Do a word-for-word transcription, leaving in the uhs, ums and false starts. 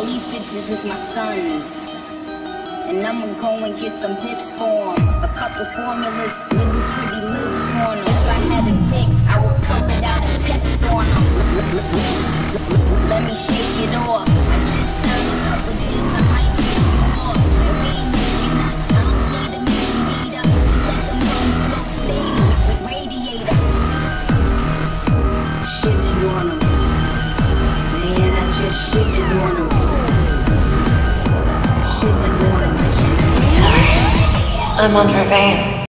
All these bitches is my sons, and I'ma go and get some hips for 'em. A couple formulas, little pretty lips on 'em. If I had a dick, I would pull it out and piss on 'em. Let me shake it off. I just turned a couple deals, I might give you more. And we ain't missing none, I don't need a mediator. Just let them bums go steady with radiator. Shitting on 'em, man, I just shitting on 'em. I'm under a vein.